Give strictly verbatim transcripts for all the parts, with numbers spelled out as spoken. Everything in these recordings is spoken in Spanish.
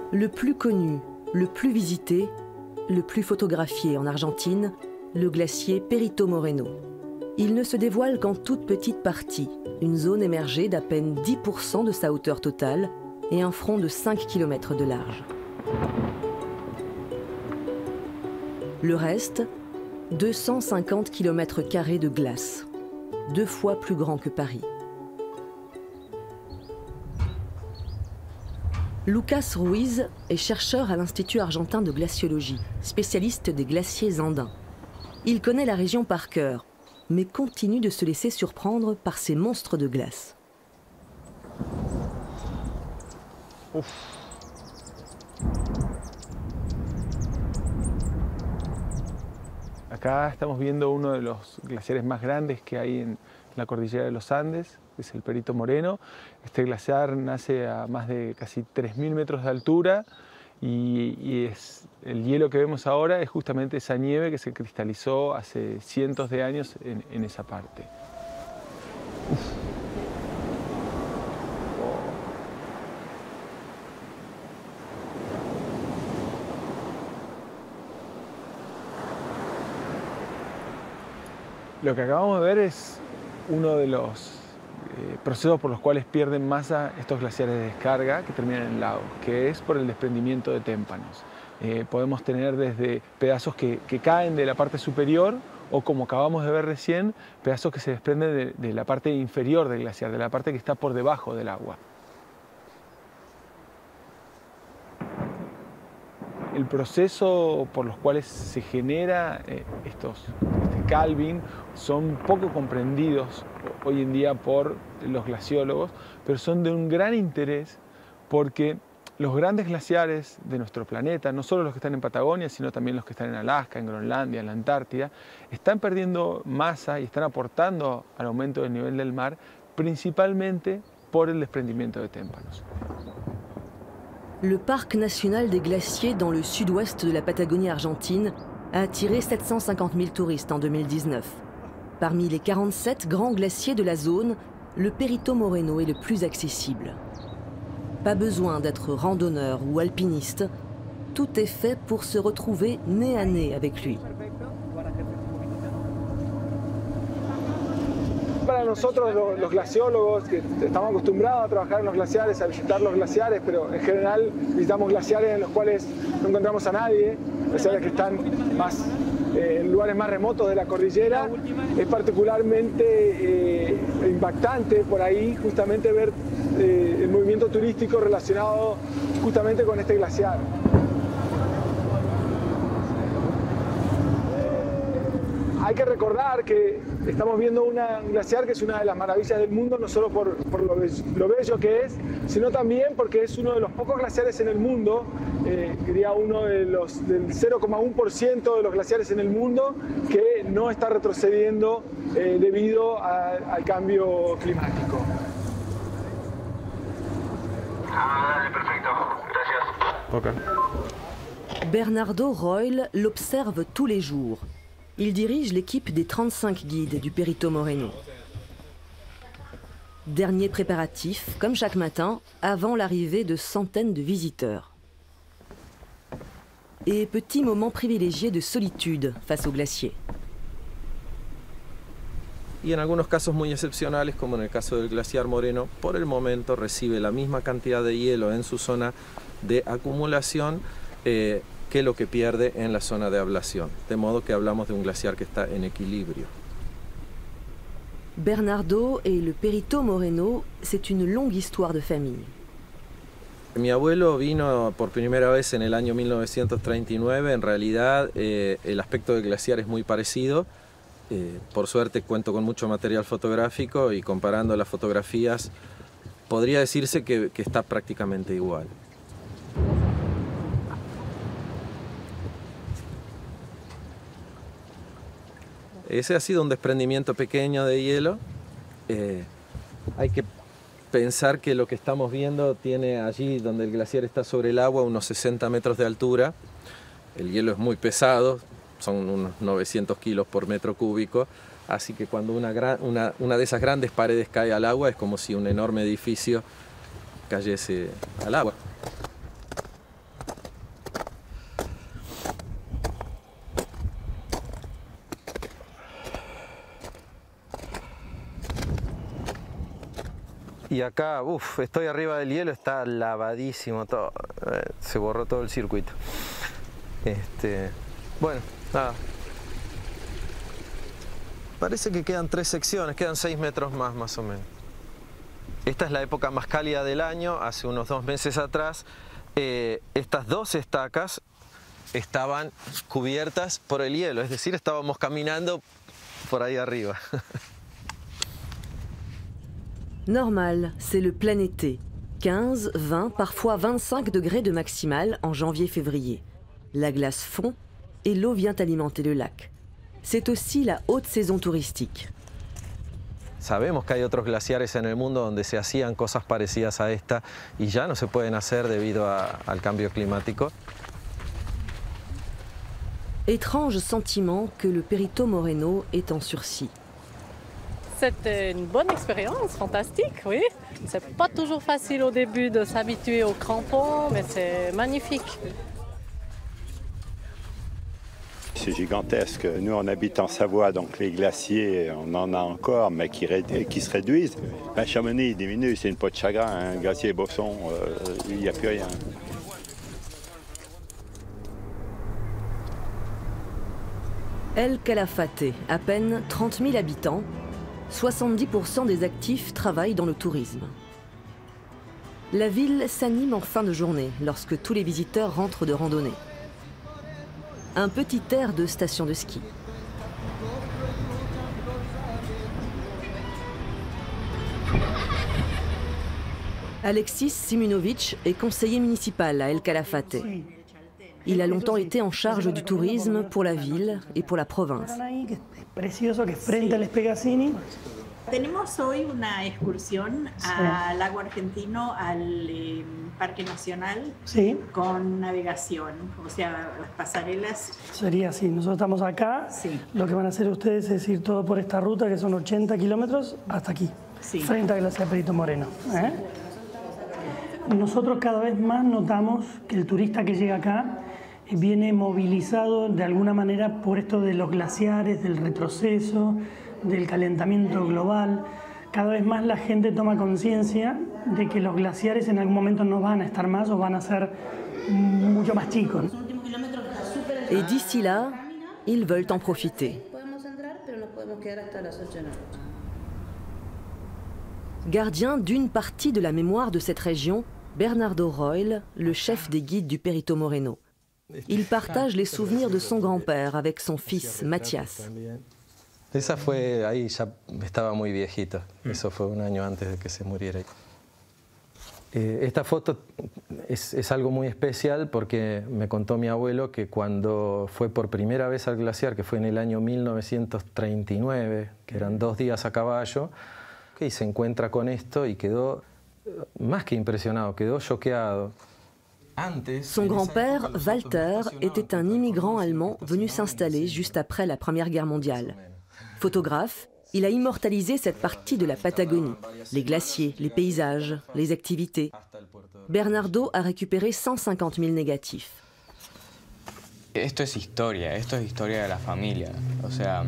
Le plus connu, le plus visité, le plus photographié en Argentine, le glacier Perito Moreno. Il ne se dévoile qu'en toute petite partie, une zone émergée d'à peine dix pour cent de sa hauteur totale et un front de cinq kilomètres de large. Le reste, deux cent cinquante kilomètres carrés de glace, deux fois plus grand que Paris. Lucas Ruiz est chercheur à l'Institut argentin de glaciologie, spécialiste des glaciers andins. Il connaît la région par cœur, mais continue de se laisser surprendre par ces monstres de glace. Uf. Acá estamos viendo uno de los glaciares más grandes que hay en la cordillera de los Andes, que es el Perito Moreno. Este glaciar nace a más de casi tres mil metros de altura y, y es, el hielo que vemos ahora es justamente esa nieve que se cristalizó hace cientos de años en, en esa parte. Uf. Lo que acabamos de ver es uno de los eh, procesos por los cuales pierden masa estos glaciares de descarga que terminan en lagos, que es por el desprendimiento de témpanos. Eh, podemos tener desde pedazos que, que caen de la parte superior o, como acabamos de ver recién, pedazos que se desprenden de, de la parte inferior del glaciar, de la parte que está por debajo del agua. El proceso por los cuales se genera eh, estos, este calving son poco comprendidos hoy en día por los glaciólogos, pero son de un gran interés porque los grandes glaciares de nuestro planeta, no solo los que están en Patagonia, sino también los que están en Alaska, en Groenlandia, en la Antártida, están perdiendo masa y están aportando al aumento del nivel del mar, principalmente por el desprendimiento de témpanos. Le parc national des glaciers dans le sud-ouest de la Patagonie argentine a attiré sept cent cinquante mille touristes en deux mille dix-neuf. Parmi les quarante-sept grands glaciers de la zone, le Perito Moreno est le plus accessible. Pas besoin d'être randonneur ou alpiniste, tout est fait pour se retrouver nez à nez avec lui. Para nosotros los glaciólogos que estamos acostumbrados a trabajar en los glaciares, a visitar los glaciares, pero en general visitamos glaciares en los cuales no encontramos a nadie, glaciares que están más, eh, en lugares más remotos de la cordillera, es particularmente eh, impactante por ahí justamente ver eh, el movimiento turístico relacionado justamente con este glaciar. Hay que recordar que estamos viendo una, un glaciar que es una de las maravillas del mundo, no solo por, por lo, bello, lo bello que es, sino también porque es uno de los pocos glaciares en el mundo, eh, diría uno de los, del cero coma uno por ciento de los glaciares en el mundo, que no está retrocediendo eh, debido a, al cambio climático. Ah, perfecto, gracias. Okay. Bernardo Royle l'observe tous les jours. Il dirige l'équipe des trente-cinq guides du Perito Moreno. Dernier préparatif, comme chaque matin, avant l'arrivée de centaines de visiteurs. Et petit moment privilégié de solitude face au glacier. Y en algunos casos muy excepcionales, como en el caso del glaciar Moreno, por el momento recibe la misma cantidad de hielo en su zona de acumulación eh, que lo que pierde en la zona de ablación, de modo que hablamos de un glaciar que está en equilibrio. Bernardo et le Perito Moreno, c'est une longue histoire de famille. Mi abuelo vino por primera vez en el año mil novecientos treinta y nueve, en realidad eh, el aspecto del glaciar es muy parecido, eh, por suerte cuento con mucho material fotográfico y comparando las fotografías podría decirse que, que está prácticamente igual. Ese ha sido un desprendimiento pequeño de hielo. Eh, hay que pensar que lo que estamos viendo tiene allí donde el glaciar está sobre el agua unos sesenta metros de altura. El hielo es muy pesado, son unos novecientos kilos por metro cúbico, así que cuando una, gran, una, una de esas grandes paredes cae al agua es como si un enorme edificio cayese al agua. Y acá, uff, estoy arriba del hielo, está lavadísimo todo. Se borró todo el circuito. Este, bueno, nada. Parece que quedan tres secciones, quedan seis metros más, más o menos. Esta es la época más cálida del año, hace unos dos meses atrás. Eh, estas dos estacas estaban cubiertas por el hielo, es decir, estábamos caminando por ahí arriba. Normal, c'est le plein été. quinze, vingt, parfois vingt-cinq degrés de maximal en janvier-février. La glace fond et l'eau vient alimenter le lac. C'est aussi la haute saison touristique. Sabemos que hay otros glaciares en el mundo donde se hacían cosas parecidas a esta y ya no se pueden hacer debido a, al cambio climático. Étrange sentiment que le Perito Moreno est en sursis. C'était une bonne expérience, fantastique, oui. C'est pas toujours facile au début de s'habituer aux crampons, mais c'est magnifique. C'est gigantesque. Nous, on habite en Savoie, donc les glaciers, on en a encore, mais qui, qui se réduisent. Ben, Chamonix diminue, c'est une peau de chagrin. Un hein. Glacier Bosson, il euh, n'y a plus rien. El Calafate, à peine trente mille habitants, soixante-dix pour cent des actifs travaillent dans le tourisme. La ville s'anime en fin de journée, lorsque tous les visiteurs rentrent de randonnée. Un petit air de station de ski. Alexis Simunovic est conseiller municipal à El Calafate. Il a longtemps été en charge du tourisme pour la ville et pour la province. Tenemos hoy una excursión al lago argentino, al eh, Parque Nacional, sí, con navegación, o sea, las pasarelas. Sería así, nosotros estamos acá, sí. Lo que van a hacer ustedes es ir todo por esta ruta, que son ochenta kilómetros, hasta aquí, sí, frente a Glaciar Perito Moreno. ¿eh? Nosotros cada vez más notamos que el turista que llega acá viene movilizado de alguna manera por esto de los glaciares, del retroceso, del calentamiento global. Cada vez más la gente toma conciencia de que los glaciares en algún momento no van a estar más o van a ser mucho más chicos. Et d'ici là, ils veulent en profiter. Gardien d'une partie de la mémoire de cette région, Bernardo Royle, le chef des guides du Perito Moreno. Il partage les souvenirs de son grand-père avec son fils, Mathias. Esa fue, ahí ya estaba muy viejito, eso fue un año antes de que se muriera. Eh, esta foto es, es algo muy especial porque me contó mi abuelo que cuando fue por primera vez al glaciar, que fue en el año mil novecientos treinta y nueve, que eran dos días a caballo, y se encuentra con esto y quedó más que impresionado, quedó choqueado. Son grand-père, Walter, était un immigrant allemand venu s'installer juste après la Première Guerre mondiale. Photographe, il a immortalisé cette partie de la Patagonie, les glaciers, les paysages, les activités. Bernardo a récupéré cent cinquante mille négatifs. Esto es historia, esto es historia de la familia. O sea,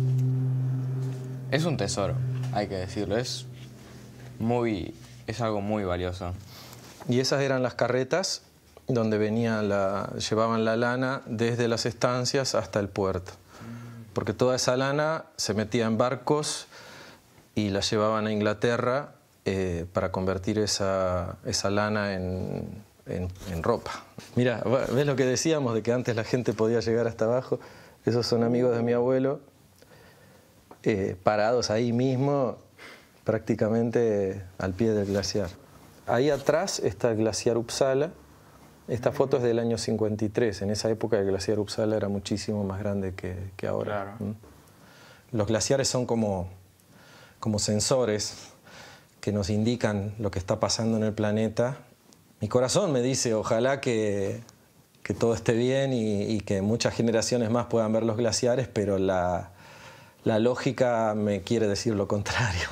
es un tesoro, hay que decirlo. Es, muy, es algo muy valioso. Y esas eran las carretas donde venía la, llevaban la lana desde las estancias hasta el puerto. Porque toda esa lana se metía en barcos y la llevaban a Inglaterra eh, para convertir esa, esa lana en, en, en ropa. Mira, ¿ves lo que decíamos de que antes la gente podía llegar hasta abajo? Esos son amigos de mi abuelo, eh, parados ahí mismo, prácticamente al pie del glaciar. Ahí atrás está el glaciar Uppsala. Esta foto es del año cincuenta y tres. En esa época el glaciar Uppsala era muchísimo más grande que, que ahora. Claro. Los glaciares son como, como sensores que nos indican lo que está pasando en el planeta. Mi corazón me dice, ojalá que, que todo esté bien y, y que muchas generaciones más puedan ver los glaciares, pero la, la lógica me quiere decir lo contrario.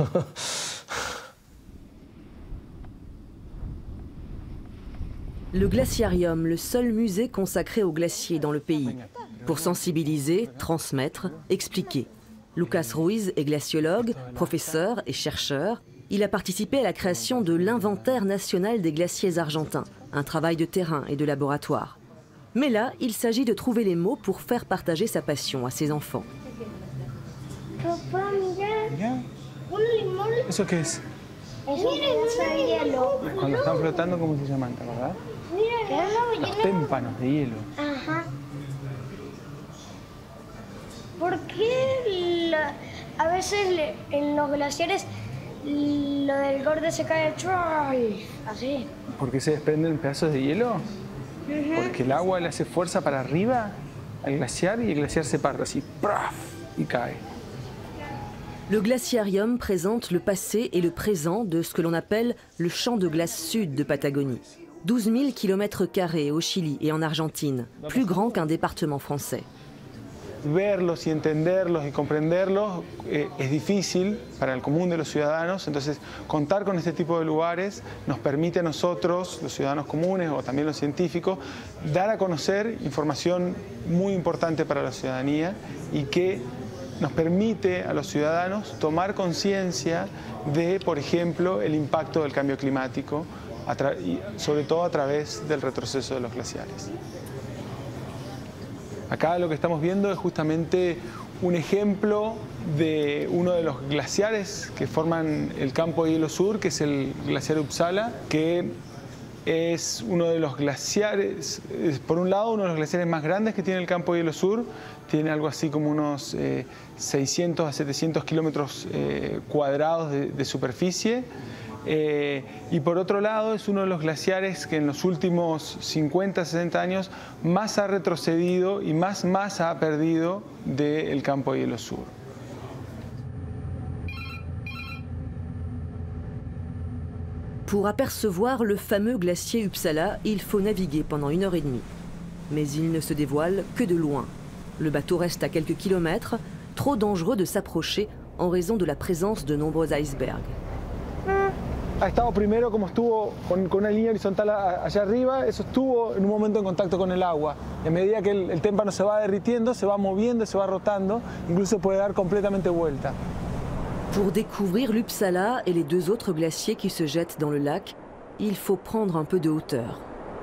Le Glaciarium, le seul musée consacré aux glaciers dans le pays. Pour sensibiliser, transmettre, expliquer. Lucas Ruiz est glaciologue, professeur et chercheur. il a participé à la création de l'Inventaire national des glaciers argentins, un travail de terrain et de laboratoire. Mais là, il s'agit de trouver les mots pour faire partager sa passion à ses enfants. Papá, mira. Un limón. ¿Eso qué es? Es un pedazo de hielo. Cuando están flotando, ¿cómo se llaman, verdad? Mira, Los témpanos de hielo. Ajá. ¿Por qué la- a veces le- en los glaciares lo del borde se cae así? ¿Por qué se desprenden pedazos de hielo? Porque el agua le hace fuerza para arriba al glaciar y el glaciar se parte así, ¡praf! Y cae. Le glaciarium présente le passé et le présent de ce que l'on appelle le champ de glace sud de Patagonie. douze mille kilomètres carrés au Chili et en Argentine, plus grand qu'un département français. Verlos y entenderlos y comprenderlos eh, es difícil para el común de los ciudadanos, entonces contar con este tipo de lugares nos permite a nosotros, los ciudadanos comunes o también los científicos, dar a conocer información muy importante para la ciudadanía y que nos permite a los ciudadanos tomar conciencia de, por ejemplo, el impacto del cambio climático, a tra- y sobre todo a través del retroceso de los glaciares. Acá lo que estamos viendo es justamente un ejemplo de uno de los glaciares que forman el campo de hielo sur, que es el glaciar Uppsala, que es uno de los glaciares, es, por un lado, uno de los glaciares más grandes que tiene el campo de hielo sur, tiene algo así como unos eh, seiscientos a setecientos kilómetros eh, cuadrados de, de superficie. Eh, y por otro lado es uno de los glaciares que en los últimos cincuenta, sesenta años más ha retrocedido y más masa ha perdido del campo de hielo sur. Pour apercevoir le fameux glacier Uppsala, il faut naviguer pendant une heure et demie. Mais il ne se dévoile que de loin. Le bateau reste à quelques kilomètres, trop dangereux de s'approcher en raison de la présence de nombreux icebergs. Ha estado primero como estuvo con, con una línea horizontal a, allá arriba, eso estuvo en un momento en contacto con el agua. Y a medida que el, el témpano se va derritiendo, se va moviendo, se va rotando, incluso puede dar completamente vuelta. Pour découvrir l'Uppsala et les deux autres glaciers qui se jettent dans le lac, il faut prendre un peu de hauteur.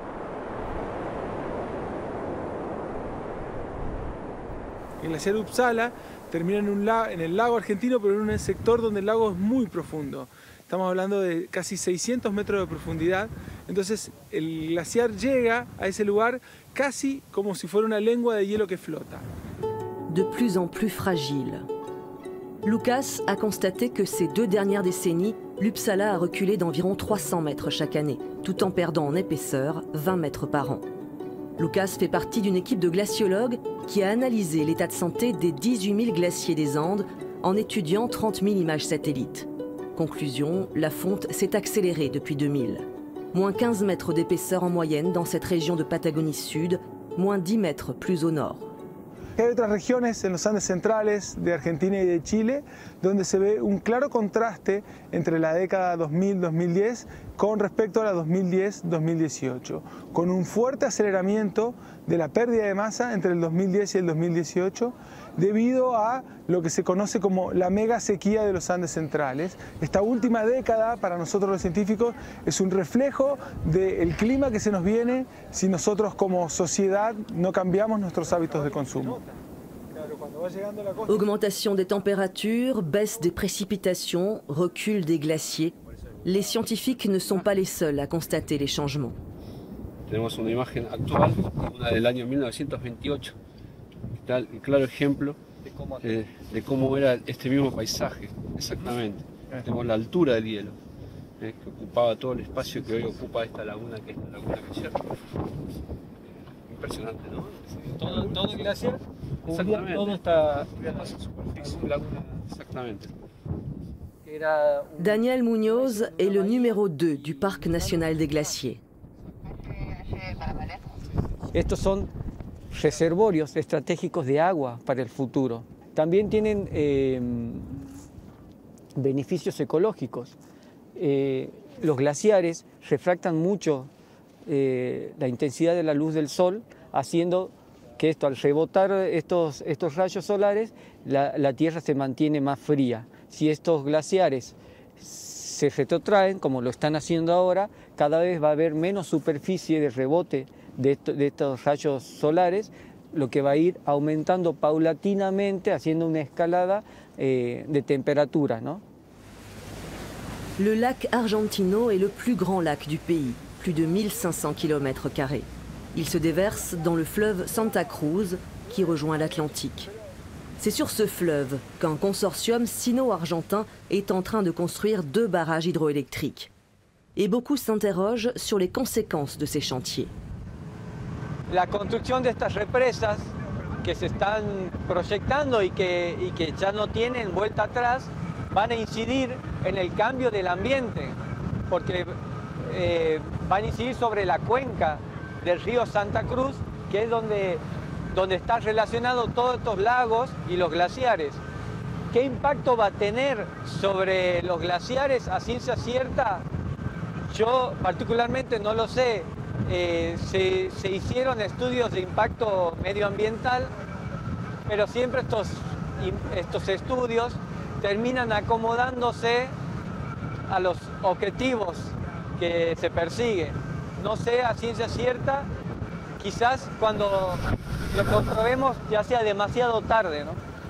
El glaciar Uppsala termina en, un la, en el lago argentino, pero en un sector donde el lago es muy profundo. Estamos hablando de casi seiscientos metros de profundidad, entonces el glaciar llega a ese lugar casi como si fuera una lengua de hielo que flota. De plus en plus fragile. Lucas a constaté que ces deux dernières décennies, l'Uppsala a reculé d'environ trois cents mètres chaque année, tout en perdant en épaisseur vingt mètres par an. Lucas fait partie d'une équipe de glaciologues qui a analysé l'état de santé des dix-huit mille glaciers des Andes en étudiant trente mille images satellites. Conclusion, la fonte s'est accélérée depuis deux mille. Moins quinze mètres d'épaisseur en moyenne dans cette région de Patagonie Sud, moins dix mètres plus au nord. Hay otras regiones en los Andes centrales de Argentina y de Chile donde se ve un claro contraste entre la década dos mil a dos mil diez con respecto a la dos mil diez a dos mil dieciocho, con un fuerte aceleramiento de la pérdida de masa entre el dos mil diez y el dos mil dieciocho debido a lo que se conoce como la mega sequía de los Andes centrales. Esta última década para nosotros los científicos es un reflejo del clima que se nos viene si nosotros como sociedad no cambiamos nuestros hábitos de consumo. Augmentation des températures, baisse des précipitations, recul des glaciers. Les scientifiques ne sont pas les seuls à constater les changements. Tenemos una imagen actual, una del año mil novecientos veintiocho, que está el claro ejemplo eh, de cómo era este mismo paisaje, exactamente. Tenemos la altura del hielo, eh, que ocupaba todo el espacio que hoy ocupa esta laguna, que es la laguna glaciar. Impresionante, ¿no? Todo, todo el glaciar, exactamente. Todo está superficie, laguna, exactamente. Daniel Muñoz est le numéro deux du Parc national des glaciers. Estos son reservorios estratégicos de agua para el futuro. También tienen eh, beneficios ecológicos. Eh, los glaciares refractan mucho eh, la intensidad de la luz del sol, haciendo que esto, al rebotar estos, estos rayos solares, la, la Tierra se mantiene más fría. Si estos glaciares se se retrotraen, como lo están haciendo ahora, cada vez va a haber menos superficie de rebote de, esto, de estos rayos solares, lo que va a ir aumentando paulatinamente, haciendo una escalada eh, de temperatura, ¿no? Le lac Argentino est le plus grand lac du pays, plus de mille cinq cents kilomètres carrés. Il se déverse dans le fleuve Santa Cruz qui rejoint l'Atlantique. C'est sur ce fleuve qu'un consortium sino-argentin est en train de construire deux barrages hydroélectriques. Et beaucoup s'interrogent sur les conséquences de ces chantiers. La construcción de estas represas que se están proyectando y que, y que ya no tienen vuelta atrás van a incidir en el cambio del ambiente, porque eh, van a incidir sobre la cuenca del río Santa Cruz, que es donde, donde están relacionados todos estos lagos y los glaciares. ¿Qué impacto va a tener sobre los glaciares a ciencia cierta? Yo particularmente no lo sé. Eh, se, se hicieron estudios de impacto medioambiental, pero siempre estos, estos estudios terminan acomodándose a los objetivos que se persiguen. No sé a ciencia cierta, quizás cuando lo comprobemos ya sea demasiado tarde, ¿no?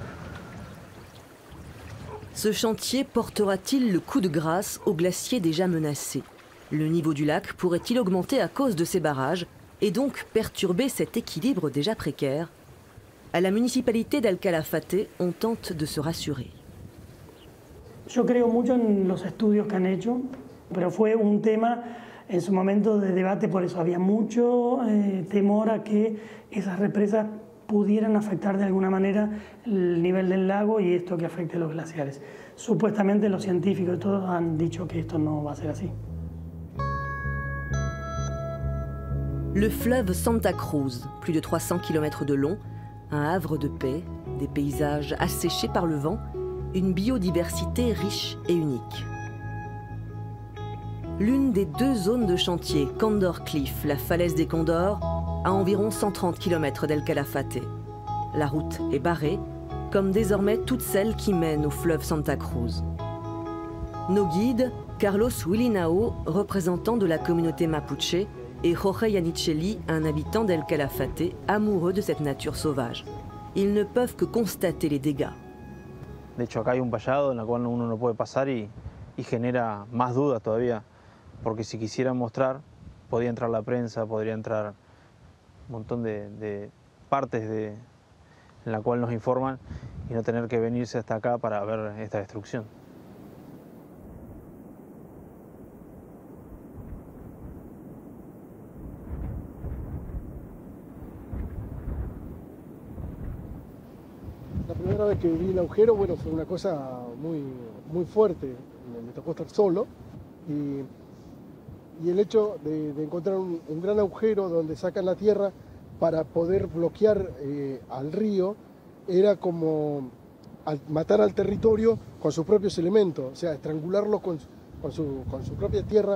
Ce chantier portera-t-il le coup de grâce aux glaciers déjà menacés? Le niveau du lac pourrait-il augmenter à cause de ces barrages et donc perturber cet équilibre déjà précaire? À la municipalité d'El Calafate, on tente de se rassurer. Yo creo mucho en los estudios que han hecho, pero fue un tema en su momento de debate, por eso había mucho eh, temor a que esas represas pudieran afectar de alguna manera el nivel del lago y esto que afecte a los glaciares. Supuestamente los científicos todos han dicho que esto no va a ser así. Le fleuve Santa Cruz, plus de trois cents kilomètres de long, un havre de paix, des paysages asséchés par le vent, une biodiversité riche et unique. L'une des deux zones de chantier, Condor Cliff, la falaise des Condors, à environ cent trente kilomètres d'El Calafate. La route est barrée, comme désormais toutes celles qui mènent au fleuve Santa Cruz. Nos guides, Carlos Willinao, représentant de la communauté mapuche, et Jorge Yanicheli, un habitant d'El Calafate, amoureux de cette nature sauvage. Ils ne peuvent que constater les dégâts. De hecho, acá hay un vallado en el cual uno no puede pasar y, y genera más dudas todavía, porque si quisiera mostrar, podría entrar la prensa, podría entrar un montón de, de partes de, en la cual nos informan y no tener que venirse hasta acá para ver esta destrucción. La primera vez que vi el agujero, bueno, fue una cosa muy, muy fuerte. Me, me tocó estar solo y, y el hecho de, de encontrar un, un gran agujero donde sacan la tierra para poder bloquear eh, al río era como al matar al territorio con sus propios elementos, o sea, estrangularlo con, con, su, con su propia tierra.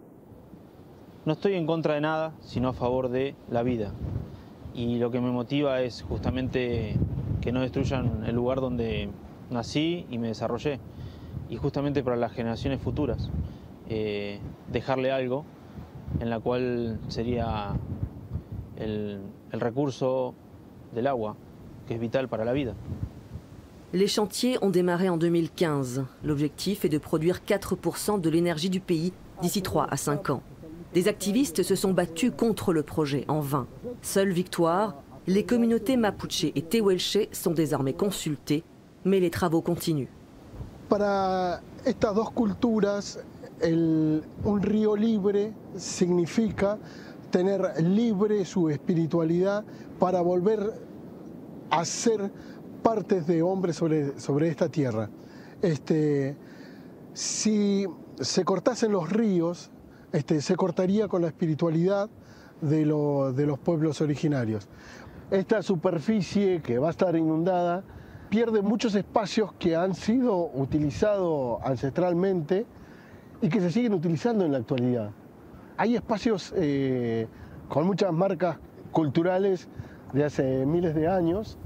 No estoy en contra de nada, sino a favor de la vida. Y lo que me motiva es justamente que no destruyan el lugar donde nací y me desarrollé. Y justamente para las generaciones futuras, eh, dejarle algo en la cual sería el, el recurso del agua, que es vital para la vida. Les chantiers ont démarré en deux mille quinze. L'objectif est de produire quatre pour cent de l'énergie du pays d'ici trois à cinq ans. Des activistes se sont battus contre le projet en vain. Seule victoire, les communautés mapuche et tehuelche sont désormais consultées, mais les travaux continuent. Para estas dos culturas, el, un río libre significa tener libre su espiritualidad para volver a ser partes de hombres sobre, sobre esta tierra. Este, si se cortasen los ríos, este, se cortaría con la espiritualidad de, lo, de los pueblos originarios. Esta superficie que va a estar inundada pierde muchos espacios que han sido utilizados ancestralmente y que se siguen utilizando en la actualidad. Hay espacios eh, con muchas marcas culturales de hace miles de años.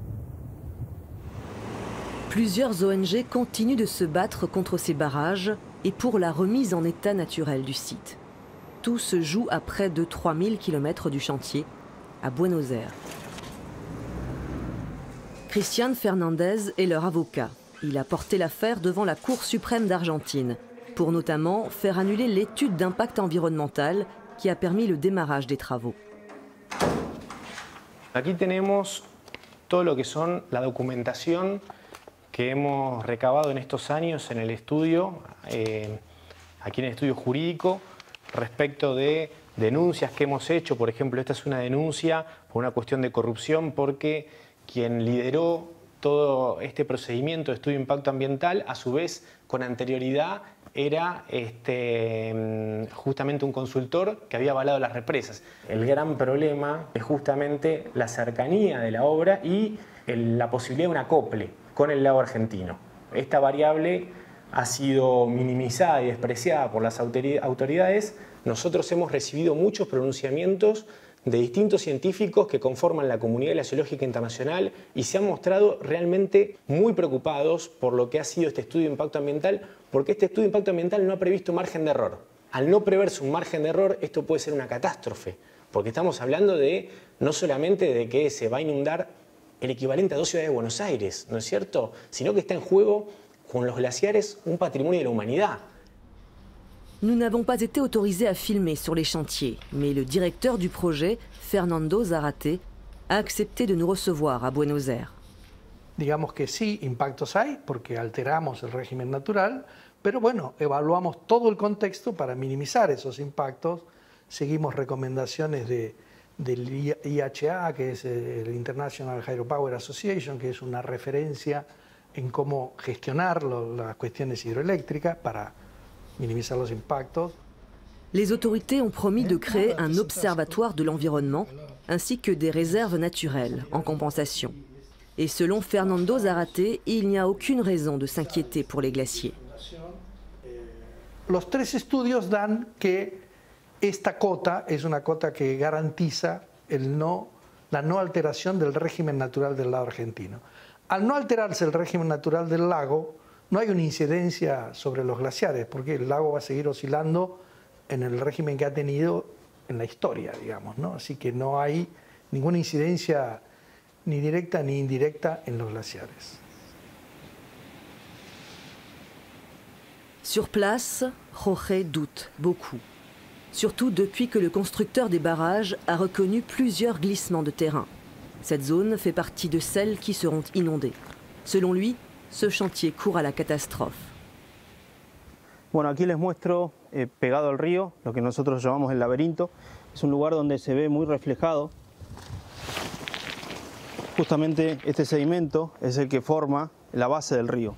Plusieurs O N G continuent de se battre contre ces barrages et pour la remise en état naturel du site. Tout se joue à près de trois mille kilomètres du chantier, à Buenos Aires. Cristian Fernandez est leur avocat. Il a porté l'affaire devant la Cour suprême d'Argentine, pour notamment faire annuler l'étude d'impact environnemental qui a permis le démarrage des travaux. Aquí tenemos todo lo que son la documentación que hemos recabado en estos años en el estudio, eh, aquí en el estudio jurídico, respecto de denuncias que hemos hecho. Por ejemplo, esta es una denuncia por una cuestión de corrupción porque quien lideró todo este procedimiento de estudio de impacto ambiental, a su vez, con anterioridad, era este, justamente un consultor que había avalado las represas. El gran problema es justamente la cercanía de la obra y el, la posibilidad de un acople con el lago argentino. Esta variable ha sido minimizada y despreciada por las autoridades. Nosotros hemos recibido muchos pronunciamientos de distintos científicos que conforman la comunidad glaciológica internacional y se han mostrado realmente muy preocupados por lo que ha sido este estudio de impacto ambiental, porque este estudio de impacto ambiental no ha previsto margen de error. Al no preverse un margen de error, esto puede ser una catástrofe, porque estamos hablando de no solamente de que se va a inundar el equivalente a dos ciudades de Buenos Aires, ¿no es cierto?, sino que está en juego con los glaciares un patrimonio de la humanidad. Nous n'avons pas été autorisés à filmer sur les chantiers, mais le directeur du projet, Fernando Zarate, a accepté de nous recevoir à Buenos Aires. Digamos que sí, impactos hay, porque alteramos el régimen natural, pero bueno, evaluamos todo el contexto para minimizar esos impactos. Seguimos recomendaciones de, del I H A, que es el International Hydropower Association, que es una referencia en cómo gestionar lo, las cuestiones hidroeléctricas para minimizar los impactos. Les autorités ont promis de créer un observatoire de l'environnement ainsi que des réserves naturelles en compensation. Et selon Fernando Zarate, il n'y a aucune raison de s'inquiéter pour les glaciers. Los tres estudios dan que esta cota es una cota que garantiza el no, la no alteración del régimen natural del lago argentino. Al no alterarse el régimen natural del lago, no hay una incidencia sobre los glaciares, porque el lago va a seguir oscilando en el régimen que ha tenido en la historia, digamos, ¿no? Así que no hay ninguna incidencia ni directa ni indirecta en los glaciares. Sur place, Jorge doute beaucoup. Surtout depuis que le constructeur des barrages a reconnu plusieurs glissements de terrain. Cette zone fait partie de celles qui seront inondées. Selon lui, ce chantier court à la catastrophe. Bueno, aquí les muestro eh, pegado al río, lo que nosotros llamamos el laberinto. Es un lugar donde se ve muy reflejado. Justamente este sedimento es el que forma la base del río.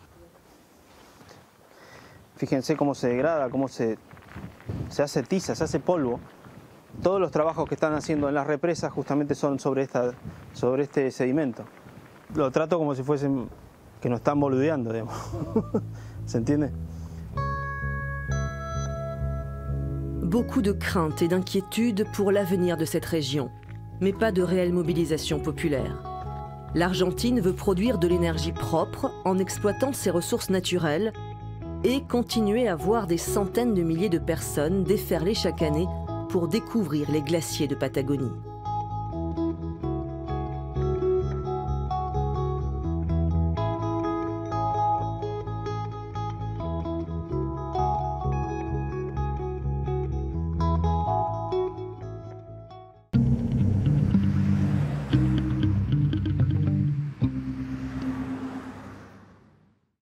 Fíjense cómo se degrada, cómo se, se hace tiza, se hace polvo. Todos los trabajos que están haciendo en las represas justamente son sobre, esta, sobre este sedimento. Lo trato como si fuesen que nos están boludeando, digamos. ¿Se entiende? Beaucoup de craintes et d'inquiétudes pour l'avenir de cette région, mais pas de réelle mobilisation populaire. L'Argentine veut produire de l'énergie propre en exploitant ses ressources naturelles et continuer à voir des centaines de milliers de personnes déferler chaque année pour découvrir les glaciers de Patagonie.